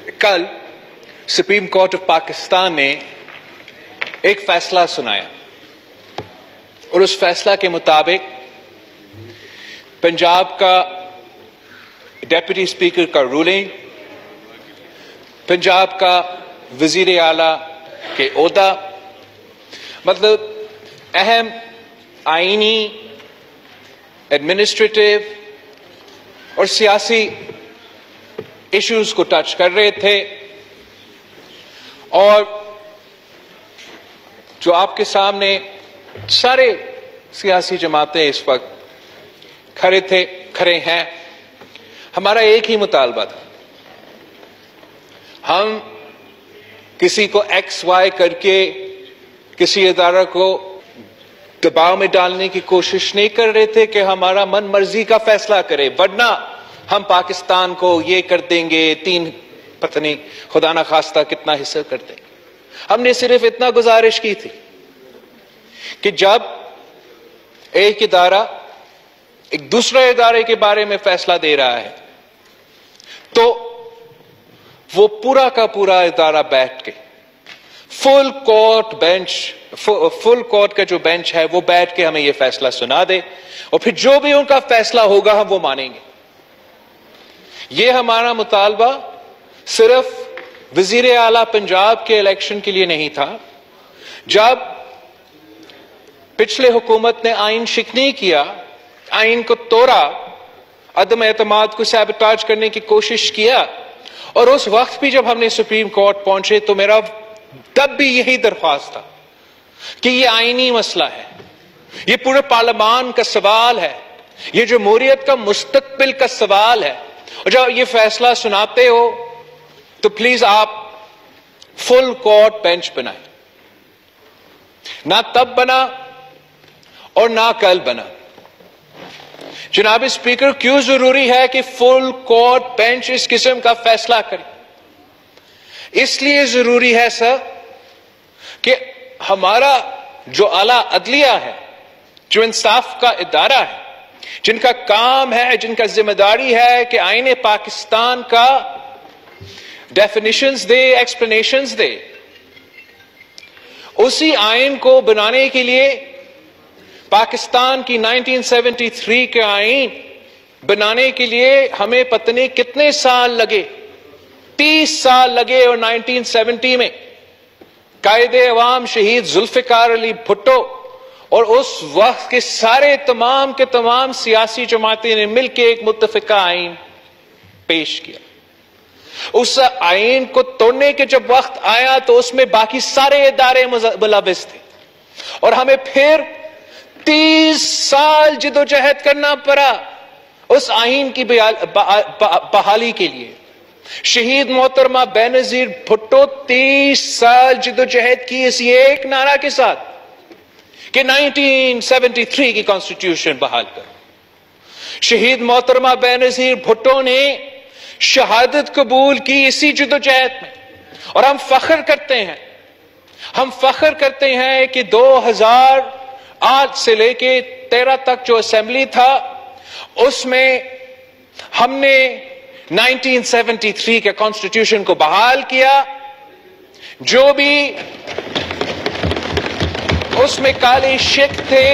कल supreme court of Pakistan ने एक फैसला सुनाया और उस फैसला के मुताबिक पंजाब का डेप्यूटी स्पीकर का रूलिंग, पंजाब का वजीर आला के ओहदा, मतलब अहम आईनी, एडमिनिस्ट्रेटिव और सियासी इश्यूज को टच कर रहे थे। और जो आपके सामने सारे सियासी जमातें इस वक्त खड़े हैं, हमारा एक ही मुतालबा था। हम किसी को एक्स वाई करके किसी इदारा को दबाव में डालने की कोशिश नहीं कर रहे थे कि हमारा मन मर्जी का फैसला करे, वरना हम पाकिस्तान को ये कर देंगे, 3 पता नहीं खुदा ना खास्ता कितना हिस्सा कर देंगे। हमने सिर्फ इतना गुजारिश की थी कि जब एक इदारा एक दूसरे इदारे के बारे में फैसला दे रहा है तो वो पूरा का पूरा इदारा बैठ के फुल कोर्ट का जो बेंच है वो बैठ के हमें ये फैसला सुना दे और फिर जो भी उनका फैसला होगा हम वो मानेंगे। ये हमारा मुतालबा सिर्फ वजीर आला पंजाब के इलेक्शन के लिए नहीं था। जब पिछले हुकूमत ने आइन शिकनी किया, आइन को तोड़ा, अदम एतमाद को सैबोटाज करने की कोशिश किया, और उस वक्त भी जब हमने सुप्रीम कोर्ट पहुंचे तो मेरा तब भी यही दरख्वास्त था कि ये आईनी मसला है, ये पूरे पार्लियामान का सवाल है, ये जमहूरियत का मुस्तकबिल का सवाल है, और जब ये फैसला सुनाते हो तो प्लीज आप फुल कोर्ट बेंच बनाएं। ना तब बना और ना कल बना। जनाब स्पीकर, क्यों जरूरी है कि फुल कोर्ट बेंच इस किस्म का फैसला करे? इसलिए जरूरी है सर कि हमारा जो आला अदलिया है, जो इंसाफ का इदारा है, जिनका काम है, जिनका जिम्मेदारी है कि आईने पाकिस्तान का डेफिनेशंस दे, एक्सप्लेनेशंस दे, उसी आइन को बनाने के लिए पाकिस्तान की 1973 के आइन बनाने के लिए हमें पता नहीं कितने साल लगे, 30 साल लगे। और 1970 में कायदे अवाम शहीद जुल्फिकार अली भुट्टो और उस वक्त के सारे तमाम के तमाम सियासी जमातें ने मिलकर एक मुत्तफिका आइन पेश किया। उस आइन को तोड़ने के जब वक्त आया तो उसमें बाकी सारे इदारे मुलविस थे और हमें फिर 30 साल जिदोजहद करना पड़ा उस आइन की बहाली के लिए। शहीद मोहतरमा बेनजीर भुट्टो 30 साल जिदोजहद की इस एक नारा के साथ कि 1973 की कॉन्स्टिट्यूशन बहाल करो। शहीद मोहतरमा बेनजीर भुट्टो ने शहादत कबूल की इसी जिदोजहद में, और हम फख्र करते हैं कि 2008 से लेके 13 तक जो असेंबली था उसमें हमने 1973 के कॉन्स्टिट्यूशन को बहाल किया। जो भी उसमें काले शिक थे,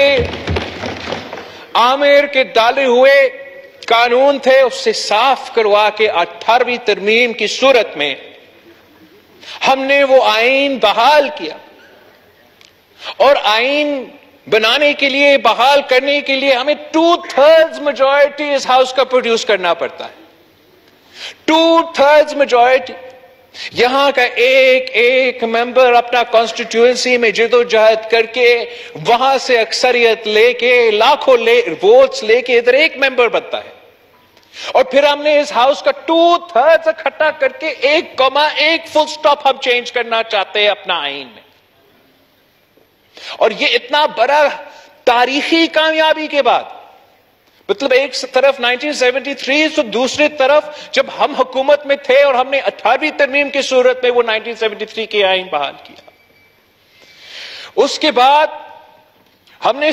आमिर के डाले हुए कानून थे, उससे साफ करवा के 18वीं तरमीम की सूरत में हमने वो आइन बहाल किया। और आइन बनाने के लिए, बहाल करने के लिए हमें 2/3 मेजॉरिटी इस हाउस का प्रोड्यूस करना पड़ता है। 2/3 मेजॉरिटी। यहां का एक मेंबर अपना कॉन्स्टिट्यूएंसी में जिदोजहद करके वहां से अक्सरियत लेके लाखों वोट्स लेके इधर एक मेंबर बनता है, और फिर हमने इस हाउस का 2/3 इकट्ठा करके 1 फुल स्टॉप हम चेंज करना चाहते हैं अपना आइन में। और ये इतना बड़ा तारीखी कामयाबी के बाद, मतलब एक तरफ 1973 तो दूसरी तरफ जब हम हुकूमत में थे और हमने 18वीं तरमीम की सूरत में वो 1973 की आइन बहाल किया। उसके बाद हमने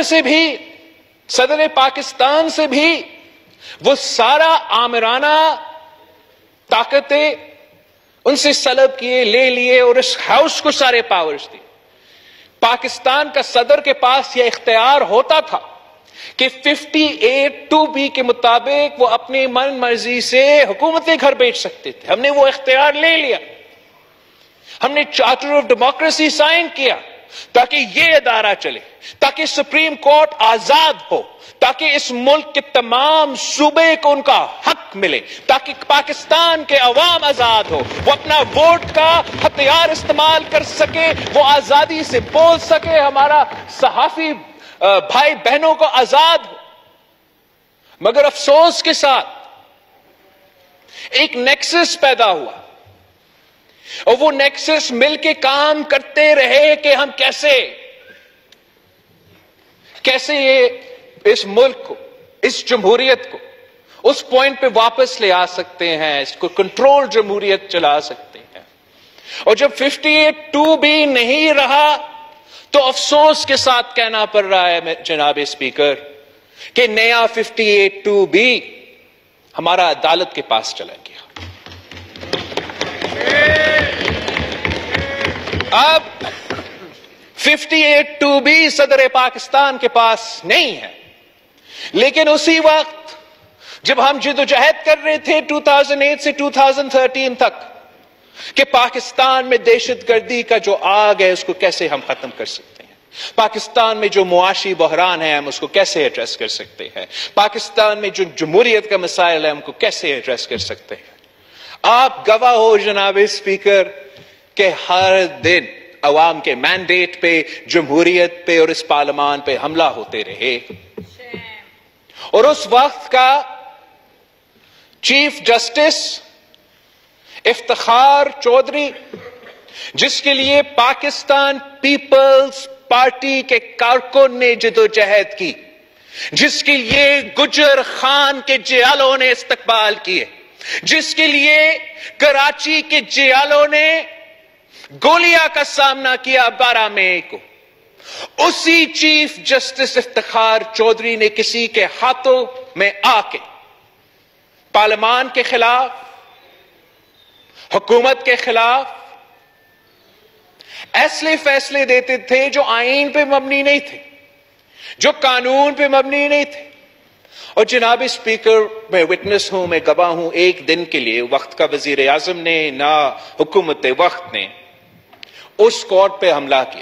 सदर पाकिस्तान से भी वो सारा आमिराना ताकतें ان سے سلب کیے، لے لیے اور اس ہاؤس کو سارے پاورز دیے۔ پاکستان کا صدر کے پاس یہ اختیار ہوتا تھا کہ 58(2)B کے مطابق وہ اپنی من مرضی سے حکومتیں گھر بیچ سکتے تھے۔ ہم نے وہ اختیار لے لیا، ہم نے چارٹر آف ڈیموکریسی سائن کیا تاکہ یہ ادارہ چلے، تاکہ سپریم کورٹ آزاد ہو، تاکہ اس ملک کے تمام صوبے کو ان کا حق ملے، تاکہ پاکستان کے عوام آزاد ہو، وہ اپنا ووٹ کا ہتھیار استعمال کر سکے، وہ آزادی سے بول سکے، ہمارا صحافی بھائی بہنوں کو آزاد ہو۔ مگر افسوس کے ساتھ ایک نیکسس پیدا ہوا، اور وہ نیکسس مل کے کام کرتے رہے کہ ہم کیسے یہ اس ملک کو، اس جمہوریت کو اس پوائنٹ پہ واپس لے آ سکتے ہیں، اس کو کنٹرول جمہوریت چلا سکتے ہیں۔ اور جب 58(2)B نہیں رہا تو افسوس کے ساتھ کہنا پڑ رہا ہے جناب اسپیکر کہ نیا 58(2)B ہمارا عدالت کے پاس چلا گیا۔ اب 58(2)B صدر پاکستان کے پاس نہیں ہے، لیکن اسی وقت جب ہم جدوجہد کر رہے تھے 2008 سے 2013 تک کہ پاکستان میں دہشت گردی کا جو آگ ہے اس کو کیسے ہم ختم کر سکتے ہیں، پاکستان میں جو معاشی بحران ہے ہم اس کو کیسے ایڈریس کر سکتے ہیں، پاکستان میں جو جمہوریت کا مسائل ہے ہم کو کیسے ایڈریس کر سکتے ہیں، آپ گواہ ہو جناب اسپیکر کہ ہر دن عوام کے مینڈیٹ پہ، جمہوریت پہ اور اس پارلیمان پہ حملہ ہوتے رہے۔ اور اس وقت کا چیف جسٹس افتخار چودھری، جس کے لیے پاکستان پیپلز پارٹی کے کارکن نے جدوجہد کی، جس کے لیے گجر خان کے جیالوں نے استقبال کیے، جس کے لیے کراچی کے جیالوں نے گولیاں کا سامنا کیا 12 مئی کو، اسی چیف جسٹس افتخار چودھری نے کسی کے ہاتھوں میں آ کے پارلیمان کے خلاف، حکومت کے خلاف ایسے فیصلے دیتے تھے جو آئین پہ مبنی نہیں تھے، جو قانون پہ مبنی نہیں تھے۔ اور جناب اسپیکر میں وٹنس ہوں، میں گواہ ہوں، ایک دن کے لیے وقت کا وزیر اعظم نے نہ حکومت وقت نے اس کورٹ پہ حملہ کیا۔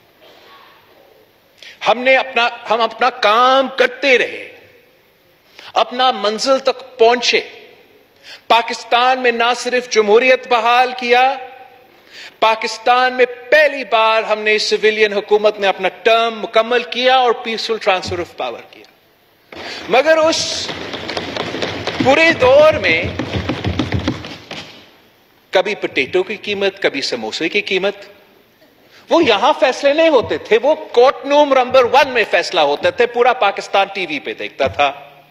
ہم اپنا کام کرتے رہے، اپنا منزل تک پہنچے، پاکستان میں نہ صرف جمہوریت بحال کیا، پاکستان میں پہلی بار ہم نے سویلین حکومت نے اپنا ٹرم مکمل کیا اور پیسفل ٹرانسفر آف پاور کیا۔ مگر اس پورے دور میں کبھی پوٹیٹو کی قیمت، کبھی سموسے کی قیمت، وہ یہاں فیصلے نہیں ہوتے تھے، وہ کورٹ روم نمبر 1 میں فیصلہ ہوتا تھے، پورا پاکستان ٹی وی پہ دیکھتا تھا۔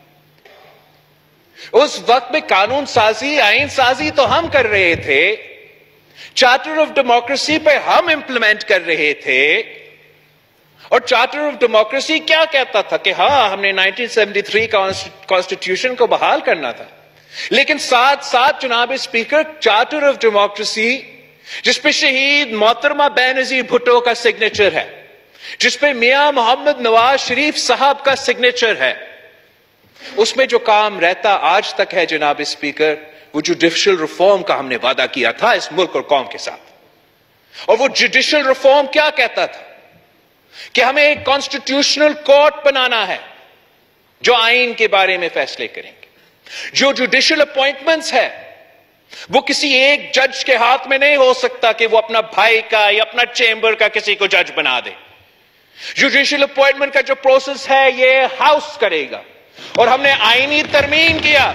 اس وقت میں قانون سازی، آئین سازی تو ہم کر رہے تھے، چارٹر آف ڈیموکریسی پہ ہم امپلیمنٹ کر رہے تھے، اور چارٹر آف ڈیموکریسی کیا کہتا تھا کہ ہاں ہم نے 1973 کانسٹیٹیوشن کو بحال کرنا تھا، لیکن ساتھ ساتھ جناب اسپیکر چارٹر آف ڈیموکریسی جس پہ شہید محترمہ بینظیر بھٹو کا سگنیچر ہے، جس پہ میاں محمد نواز شریف صاحب کا سگنیچر ہے، اس میں جو کام رہتا آج تک ہے جناب اسپیکر، وہ جوڈیشل ریفارم کا ہم نے وعدہ کیا تھا اس ملک اور قوم کے ساتھ۔ اور وہ جوڈیشل ریفارم کیا کہتا تھا کہ ہمیں ایک کانسٹیٹیوشنل کورٹ بنانا ہے جو آئین کے بارے میں فیصلے کریں گے، جو جوڈیشل اپوائنٹمنٹس ہے وہ کسی ایک جج کے ہاتھ میں نہیں ہو سکتا کہ وہ اپنا بھائی کا یا اپنا چیمبر کا کسی کو جج بنا دے۔ جوڈیشل اپوائنٹمنٹ کا جو پروسیس ہے یہ ہاؤس کرے گا، اور ہم نے آئینی ترمیم کیا،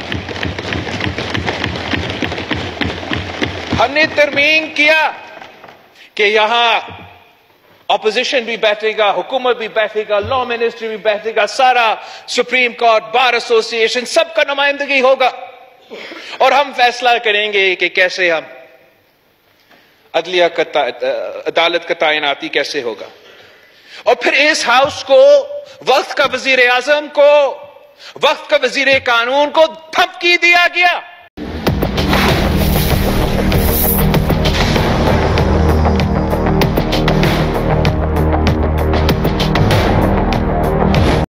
ہم نے ترمیم کیا کہ یہاں اپوزیشن بھی بیٹھے گا، حکومت بھی بیٹھے گا، لا منسٹری بھی بیٹھے گا، سارا سپریم کورٹ، بار ایسوسی ایشن، سب کا نمائندگی ہوگا، اور ہم فیصلہ کریں گے کہ کیسے ہم عدلیہ عدالت کا تعیناتی کیسے ہوگا۔ اور پھر اس ہاؤس کو، وقت کا وزیر اعظم کو، وقت کا وزیر قانون کو دھمکی دیا گیا